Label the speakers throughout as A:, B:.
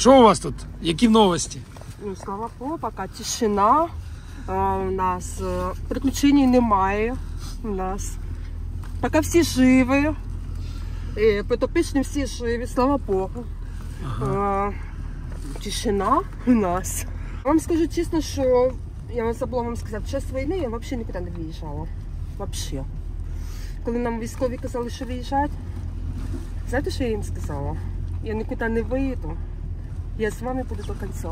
A: Що у вас тут? Які новості?
B: Ну, слава Богу, поки тишина. У нас приключень немає. У нас поки всі живі. Потопічні всі живі, слава Богу. Ага. Тишина у нас. Вам скажу чесно, що я забула вам сказати, в час війни я взагалі нікуди не виїжджала. Взагалі. Коли нам військові казали, що виїжджати, знаєте, що я їм сказала? Я нікуди не виїду. Я з вами буду до кінця.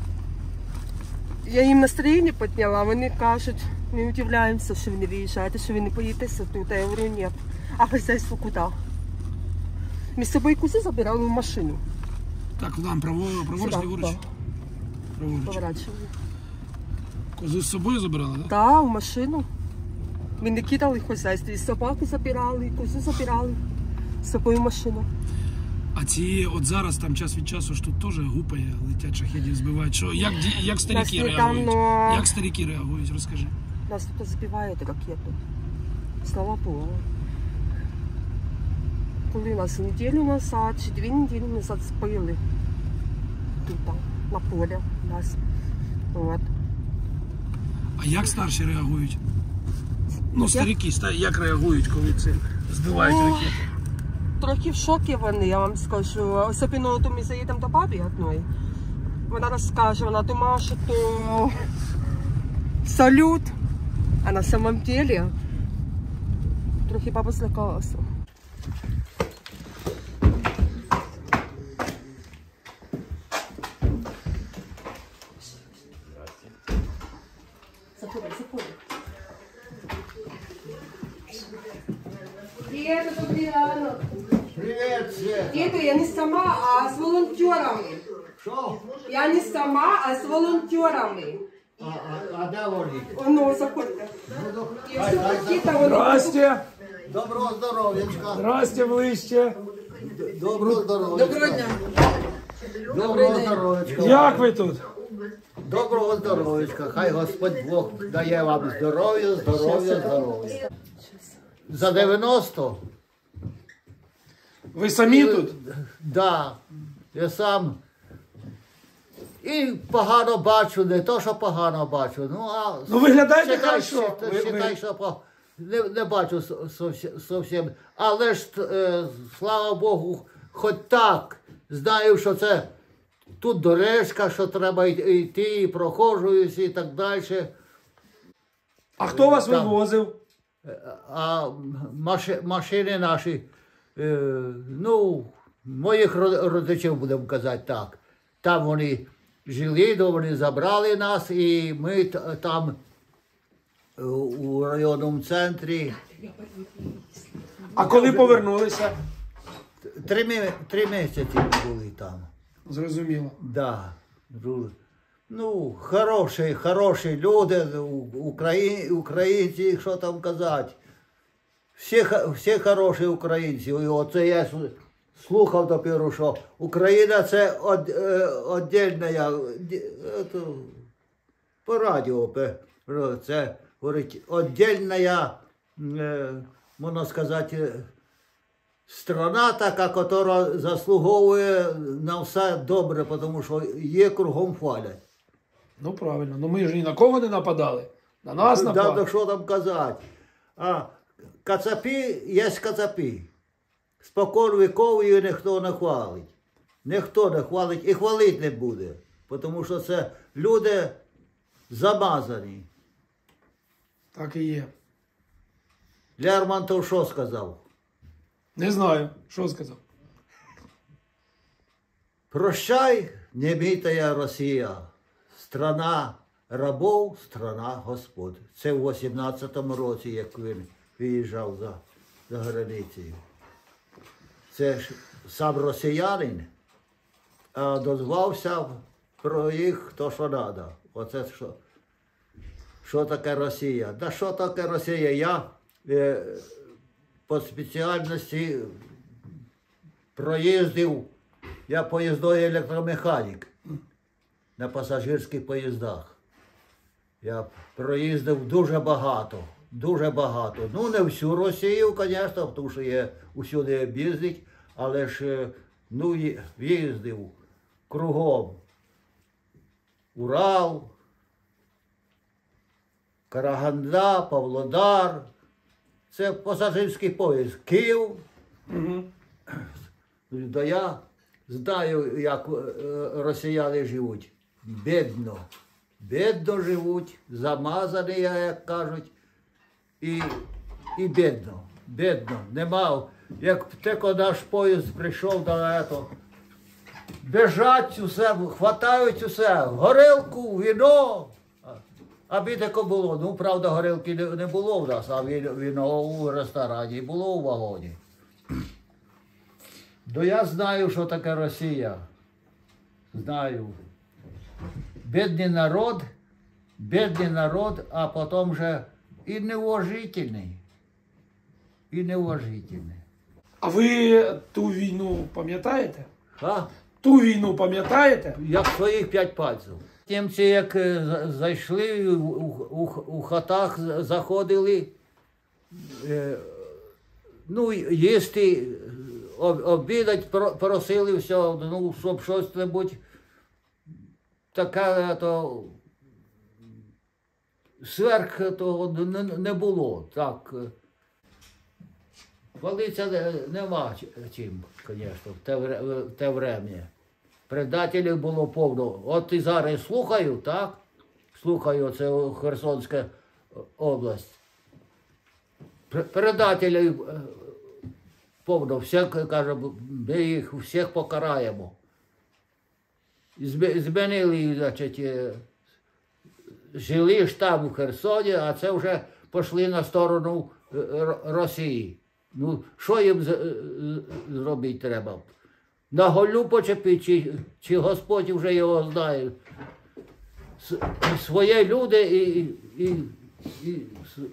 B: Я їм настроєння підняла, вони кажуть, ми удивляємося, що ви не виїжджаєте, що ви не поїдете тут. Я говорю, ні. А хазяйство куди? Ми з собою кози забирали в машину.
A: Так, вам праворуч, ліворуч? Праворуч.
B: Поворачували.
A: Козу з собою забирали, так?
B: Так, в машину. Ми не кидали хазяйство, і собаку забирали, і козу забирали з собою в машину.
A: А ці от зараз там час від часу ж тут теж гупає, летять шахедів, збивають. Що, як старики реагують? Як старики реагують, розкажи.
B: Нас тут збивають ракети. Слава Богу. Коли нас неділю назад, чи 2 неділі назад збили. Тут, на полі нас. От.
A: А як старші реагують? Ну, старики, як реагують, коли це збивають ракети?
B: Трохи в шокі вони, я вам скажу. Особливо, то ми заїдемо до бабі одної. Вона розкаже, вона думала, що то салют. А на самом деле трохи баба злякалася. Заходи. Привет, добрий ранок.
C: Привет, Света.
B: Діду, я не сама, а з волонтерами.
C: Що?
B: Я не сама, а з волонтерами.
C: А де вони?
B: Ну, заходьте. Я все пакета, воно.
A: Здрасте!
C: Доброго здоров'ячка.
A: Здрасте, ближче!
C: Доброго здоров'ячка.
B: Доброго дня.
C: Доброго здоров'ячка.
A: Як ви тут?
C: Доброго здоров'ячка. Хай Господь Бог дає вам здоров'я. За 90?
A: Ви самі тут?
C: Да. Я сам. І погано бачу, не то, що погано бачу.
A: Ну виглядаєте хорошо.
C: Считай, що не бачу зовсім. Але ж, слава Богу, хоч так. Знаю, що це тут дорожка, що треба йти, і проходжуюсь і так далі.
A: А хто вас вивозив?
C: А машини наші, ну, моїх родичів, будемо казати так. Там вони жили, вони забрали нас, і ми там у районному центрі.
A: А коли повернулися?
C: 3 місяці були там.
A: Зрозуміло.
C: Да. Ну, хороші люди, українці, що там казати. Всі хороші українці. І оце я слухав тепер, що Україна це віддільна, по радіо це говорить, віддільна, можна сказати, страна така, яка заслуговує на все добре, тому що її кругом хвалять.
A: Ну правильно, ну ми ж ні на кого не нападали. На нас напали.
C: Да, що там казати. А кацапі є кацапі. Спокон віков її ніхто не хвалить. Ніхто не хвалить і хвалити не буде. Тому що це люди замазані.
A: Так і є.
C: Лермонтов що сказав?
A: Не знаю, що сказав.
C: Прощай, немітая Росія, страна рабов, страна господ. Це в 18-му році, як він виїжджав за границею. Це ж сам росіянин, а дозвався про їх то, що треба. Оце що. Що таке Росія? Да що таке Росія? Я по спеціальності проїздив, я поїздовий електромеханік на пасажирських поїздах. Я проїздив дуже багато. Ну, не всю Росію, звісно, тому що є усюди їздить, але ж, ну, їздив. кругом. Урал, Караганда, Павлодар. Це пасажирський поїзд. Київ. То я знаю, як росіяни живуть. Бідно. Бідно живуть, замазані, як кажуть. І бідно. Бідно. Нема. Як тільки наш поїзд прийшов до этого, біжать усе, хватають усе. Горілку, віно. А бідеко було. Ну, правда, горілки не було в нас, а віно у ресторані було у вагоні. То я знаю, що таке Росія. Знаю. Бідний народ, а потім же і неуважительний. І неуважительний.
A: А ви ту війну пам'ятаєте?
C: А?
A: Ту війну пам'ятаєте?
C: Як своїх 5 пальців. Німці, як зайшли, у хатах заходили, ну, їсти, обідать просили все, ну, щоб щось-небудь таке, то сверх того не було. Так. Хвалитися нема чим, звісно, в те время. Предателів було повно. От і зараз слухаю, так? Слухаю, це Херсонська область. Предателів повно. Всі, каже, ми їх всіх покараємо. Змінили, значить, жили ж там у Херсоні, а це вже пішли на сторону Росії. Ну, що їм зробити треба? На голю почепити, чи Господь вже його знає. Свої люди і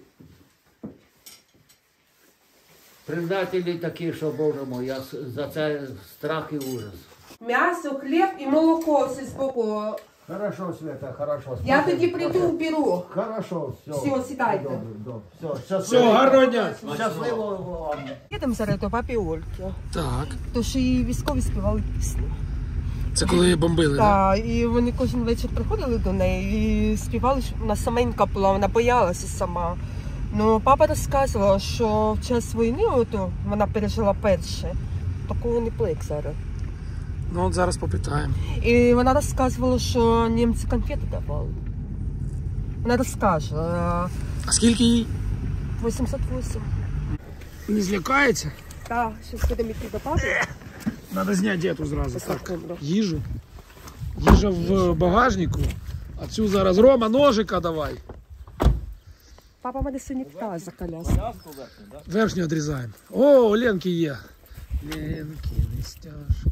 C: предателі такі, що, Боже мой, я за це страх і ужас.
B: М'ясо, хліб і молоко все збоку.
C: Хорошо, Света, хорошо.
B: Я тоді прийду в бюро.
C: Хорошо, все.
B: Все, сідайте.
C: Добре.
A: Все, гарного дня.
C: Щасливо вам.
B: Їдемо зараз до папі Ольки.
A: Так.
B: Тож і військові співали пісні.
A: Це коли бомбили, так?
B: Так, і вони кожен вечір приходили до неї і співали, що вона саменька була, вона боялася сама. Ну, папа розказував, що в час війни, вона пережила перше, такого не було, як зараз.
A: Ну, от зараз попитаємо.
B: І вона розказувала, що німці конфети давали. Вона розкаже.
A: А скільки їй?
B: 88.
A: Не злякається?
B: Так, зараз будемо йти до папи.
A: Треба зняти ету зразу.
B: Так,
A: Так.
B: добре.
A: Їжу. Їжа в багажнику. А цю зараз. Рома, ножика давай.
B: Папа мене сьогодні питає за коляску.
A: Верхню відрізаємо. О, Ленки є. Ленки, нестяшки.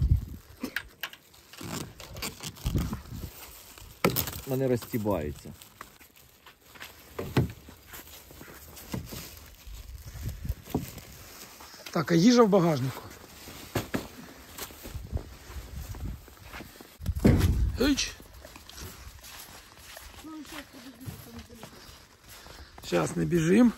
D: Вони розтібаються.
A: Так, а їжа в багажнику. Ич. Сейчас не біжим.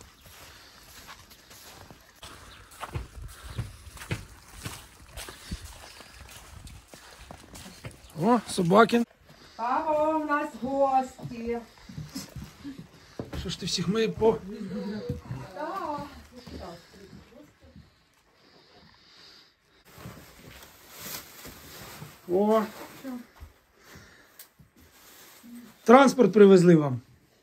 A: О, Собакін.
B: Папа, у нас гості.
A: Що ж ти всіх ми по... О. Транспорт привезли вам.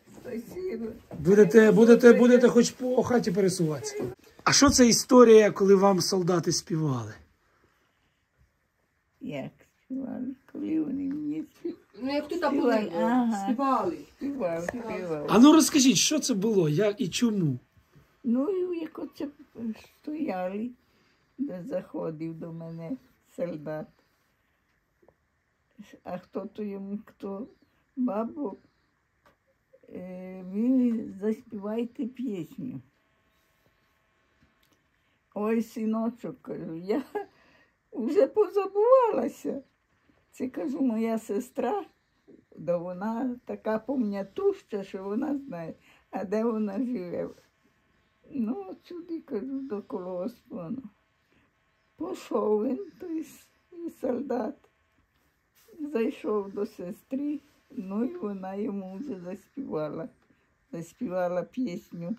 A: Будете хоч по хаті пересуватися. А що це історія, коли вам солдати співали?
E: Як співали, коли вони мені
B: Ну, як тут були,
E: Ага.
B: співали.
E: співали.
A: А ну розкажіть, що це було, як і чому?
E: Ну, і як оце стояли, де заходив до мене солдат. А хто то йому, хто бабу, він заспівайте пісню. Ой, синочок, кажу, я вже позабувалася. Це, кажу, моя сестра, да вона така помнятуща, що вона знає, а де вона живе. Ну, от сюди, кажу, до колгоспу. Пішов він, той солдат. зайшов до сестри, ну і вона йому вже заспівала. Заспівала пісню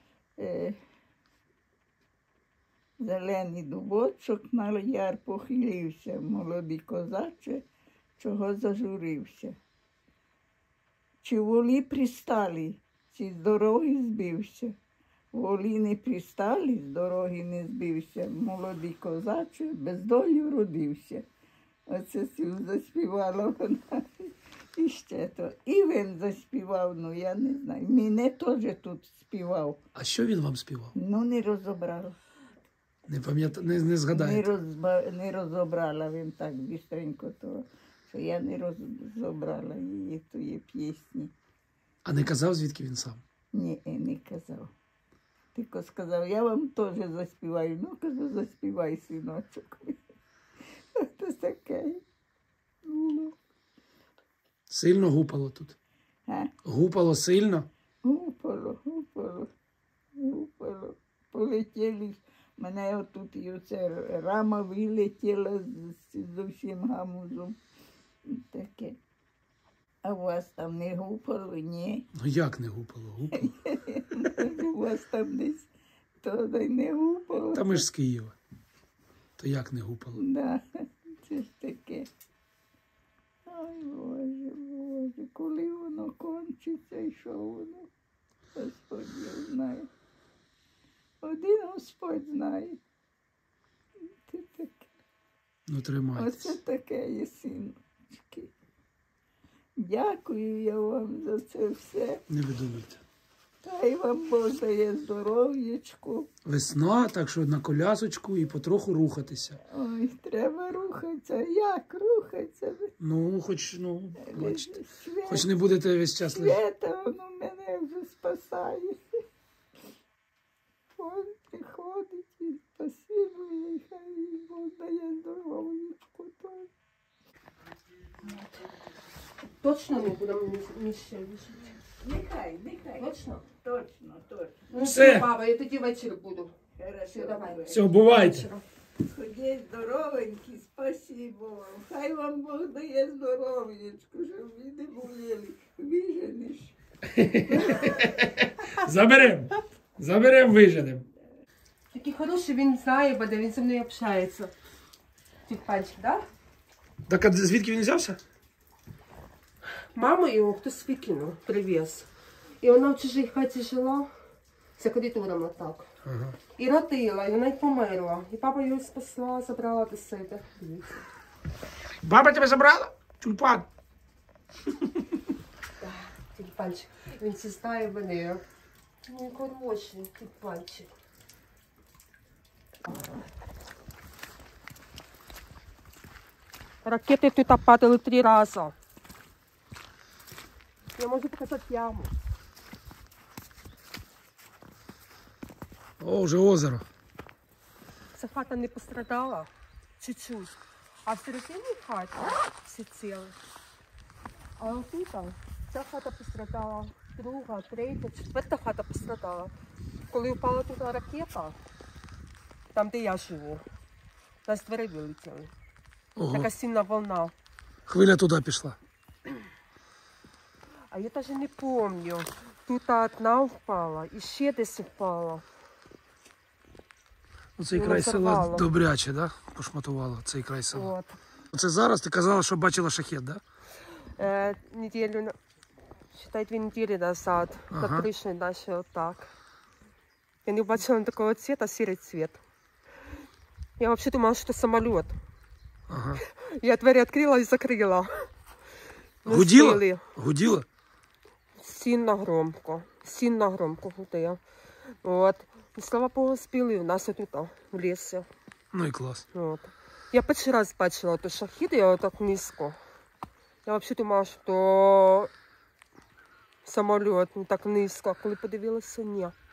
E: «Зелений дубочок на яр похилився, молодий козаче, чого зажурився. Чи волі пристали, чи з дороги збився? Волі не пристали, з дороги не збився, молодий козаче, без долі вродився». Оце заспівала вона. І ще то. І він заспівав, ну я не знаю. Мене теж тут співав.
A: А що він вам співав?
E: Ну не розібрала.
A: Не не згадаєте?
E: Не розібрала він так бістренько, то, що я не розібрала її тої пісні.
A: А не казав, звідки він сам?
E: Ні, не казав. Тільки сказав, я вам теж заспіваю. Ну, кажу, заспівай, синочок. Це таке.
A: Сильно гупало тут? Гупало сильно?
E: Гупало. Полетіли. Мене отут і оце рама вилетіла з усім гамузом. Таке. А у вас там не гупало? Ні.
A: Ну як не гупало? Гупало.
E: У вас там десь то не гупало.
A: Та ми ж з Києва. То як не гупало?
E: Да, це ж таке. Ой, Боже, коли воно кончиться і що воно? Господь знає. Один Господь знає. Це таке.
A: Ну тримайтесь.
E: Оце таке є, синочки. Дякую я вам за це все.
A: Не видумайте.
E: Хай вам Бог дає здоров'ячку.
A: Весна, так що на колясочку і потроху рухатися.
E: Ой, треба рухатися. Як рухатися?
A: Ну, бачите.
E: Світ,
A: Хоч не будете весь час лежати.
E: Свята, воно мене вже спасає. Он приходить і спасибо, і хай Бог дає здоров'ячку.
B: Точно не будемо місце вішати?
E: Нехай.
B: Точно?
E: Точно.
B: Ну,
A: Все.
B: баба, я тоді ввечері буду.
E: Хорошо,
B: Все, давай.
A: Все, бувайте.
E: Ходіть здоровенькі, спасибо вам. Хай вам Бог дає здоров'ячку, щоб ви не боліли. Виженеш.
A: Заберем, виженем.
B: Такий хороший, він знає, буде, він зі мною общається. Тюльпанчик, да?
A: Так а звідки він взявся?
B: Мама його хтось викинув, привіз. І вона в чужій хаті жила, за коридором отак.
A: Ага.
B: І родила, і вона й померла. І папа її спасла, забрала до себе.
A: Баба тебе забрала? Тюльпан.
B: Тюльпанчик. Він це знає мене. Ну, хороший тюльпанчик. Ракети тут падали 3 рази. Я можу показати яму.
A: О, вже озеро.
B: Ця хата не пострадала. Чуть-чуть. А в середині хаті всі ціли. А отут ця хата пострадала. Друга, третя, четверта хата пострадала. Коли впала тут ракета, там де я живу, нас двері вилетіли.
A: Ого.
B: Така сильна волна.
A: Хвиля туди пішла.
B: А я навіть не пам'ятаю. Тут одна впала і ще десь впала.
A: Оцей
B: Його
A: край села
B: зарвало.
A: добряче, да? Пошматувало цей край села.
B: От.
A: Оце зараз ти казала, що бачила шахет, да?
B: Неделю, считай, 2 недели назад,
A: Ага.
B: как крышей наши вот так. Я не бачила такого цвета, серый цвет. Я вообще думала, что самолет.
A: Ага.
B: Я дверь открыла и закрыла. Не
A: Гуділо?
B: успели.
A: Гуділо?
B: Сильно громко гудела. Вот. И слава Богу, спили у нас тут, в лісі.
A: Ну і клас.
B: Вот. Я перший раз бачила ту шахід, я так низько. Я вообще думала, що самоліт не так низько, коли подивилася, ні.